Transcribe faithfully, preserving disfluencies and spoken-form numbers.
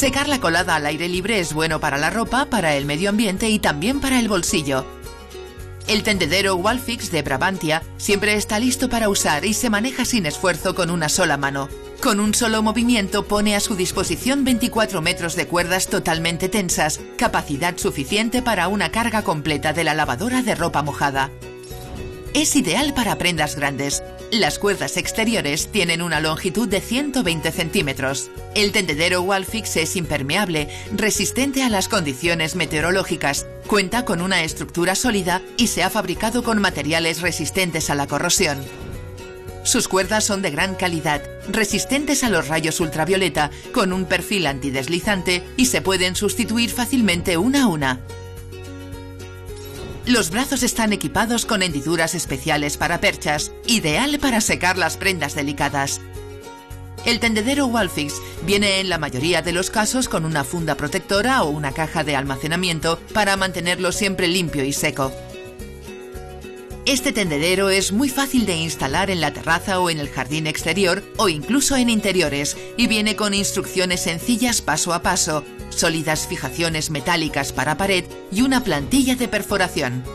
Secar la colada al aire libre es bueno para la ropa, para el medio ambiente y también para el bolsillo. El tendedero Wallfix de Brabantia siempre está listo para usar y se maneja sin esfuerzo con una sola mano. Con un solo movimiento pone a su disposición veinticuatro metros de cuerdas totalmente tensas, capacidad suficiente para una carga completa de la lavadora de ropa mojada. Es ideal para prendas grandes. Las cuerdas exteriores tienen una longitud de ciento veinte centímetros. El tendedero Wallfix es impermeable, resistente a las condiciones meteorológicas, cuenta con una estructura sólida y se ha fabricado con materiales resistentes a la corrosión. Sus cuerdas son de gran calidad, resistentes a los rayos ultravioleta, con un perfil antideslizante y se pueden sustituir fácilmente una a una. Los brazos están equipados con hendiduras especiales para perchas, ideal para secar las prendas delicadas. El tendedero Wallfix viene en la mayoría de los casos con una funda protectora o una caja de almacenamiento para mantenerlo siempre limpio y seco. Este tendedero es muy fácil de instalar en la terraza o en el jardín exterior o incluso en interiores y viene con instrucciones sencillas paso a paso, sólidas fijaciones metálicas para pared y una plantilla de perforación.